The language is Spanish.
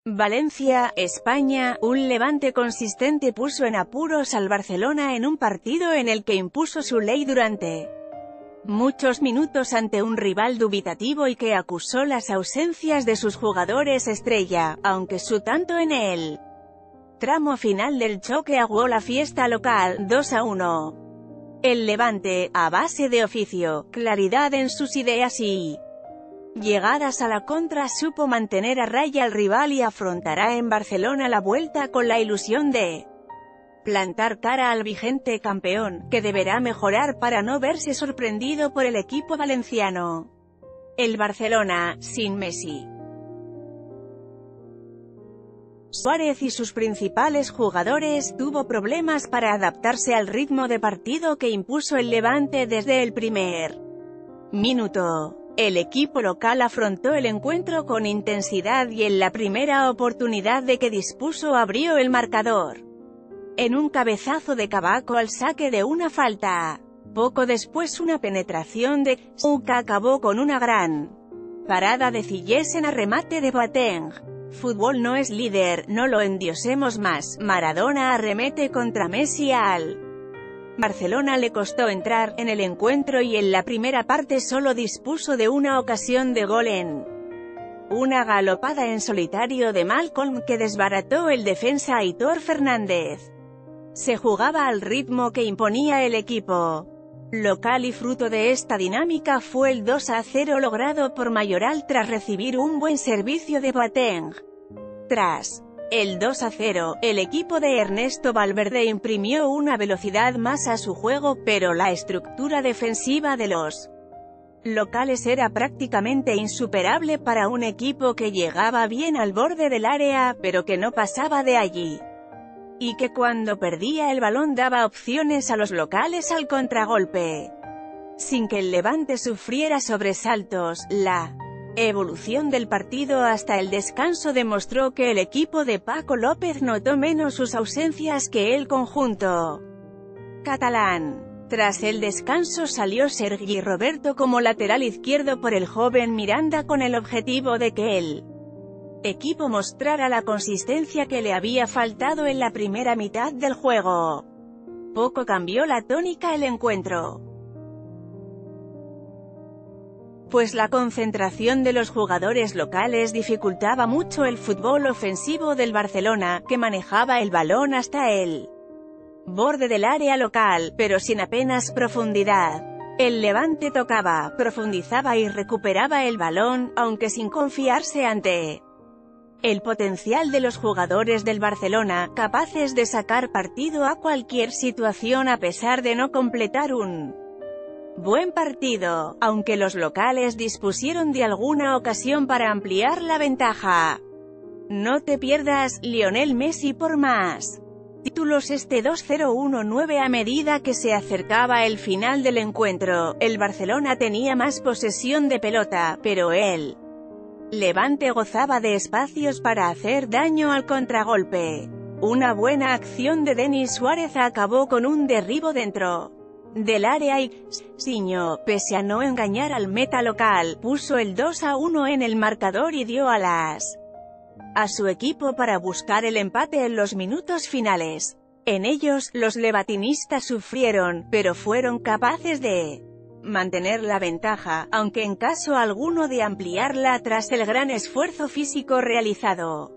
Valencia, España. Un Levante consistente puso en apuros al Barcelona en un partido en el que impuso su ley durante muchos minutos ante un rival dubitativo y que acusó las ausencias de sus jugadores estrella, aunque su tanto en el tramo final del choque aguó la fiesta local. 2-1. El Levante, a base de oficio, claridad en sus ideas y llegadas a la contra, supo mantener a raya al rival y afrontará en Barcelona la vuelta con la ilusión de plantar cara al vigente campeón, que deberá mejorar para no verse sorprendido por el equipo valenciano. El Barcelona, sin Messi, Suárez y sus principales jugadores, tuvo problemas para adaptarse al ritmo de partido que impuso el Levante desde el primer minuto. El equipo local afrontó el encuentro con intensidad y en la primera oportunidad de que dispuso abrió el marcador en un cabezazo de Cabaco al saque de una falta. Poco después una penetración de Souka acabó con una gran parada de Cillesen a remate de Boateng. Fútbol no es líder, no lo endiosemos más. Maradona arremete contra Messi al Barcelona le costó entrar en el encuentro y en la primera parte solo dispuso de una ocasión de gol en una galopada en solitario de Malcolm que desbarató el defensa Aitor Fernández. Se jugaba al ritmo que imponía el equipo local y fruto de esta dinámica fue el 2-0 logrado por Mayoral tras recibir un buen servicio de Boateng. Tras el 2-0, el equipo de Ernesto Valverde imprimió una velocidad más a su juego, pero la estructura defensiva de los locales era prácticamente insuperable para un equipo que llegaba bien al borde del área, pero que no pasaba de allí, y que cuando perdía el balón daba opciones a los locales al contragolpe. Sin que el Levante sufriera sobresaltos, la evolución del partido hasta el descanso demostró que el equipo de Paco López notó menos sus ausencias que el conjunto catalán. Tras el descanso salió Sergi Roberto como lateral izquierdo por el joven Miranda con el objetivo de que el equipo mostrara la consistencia que le había faltado en la primera mitad del juego. Poco cambió la tónica el encuentro, pues la concentración de los jugadores locales dificultaba mucho el fútbol ofensivo del Barcelona, que manejaba el balón hasta el borde del área local, pero sin apenas profundidad. El Levante tocaba, profundizaba y recuperaba el balón, aunque sin confiarse ante el potencial de los jugadores del Barcelona, capaces de sacar partido a cualquier situación a pesar de no completar un buen partido, aunque los locales dispusieron de alguna ocasión para ampliar la ventaja. No te pierdas, Lionel Messi por más títulos. 2-0-1-9. A medida que se acercaba el final del encuentro, el Barcelona tenía más posesión de pelota, pero el Levante gozaba de espacios para hacer daño al contragolpe. Una buena acción de Denis Suárez acabó con un derribo dentro del área y Siño, pese a no engañar al meta local, puso el 2-1 en el marcador y dio alas a su equipo para buscar el empate en los minutos finales. En ellos, los levatinistas sufrieron, pero fueron capaces de mantener la ventaja, aunque en caso alguno de ampliarla tras el gran esfuerzo físico realizado.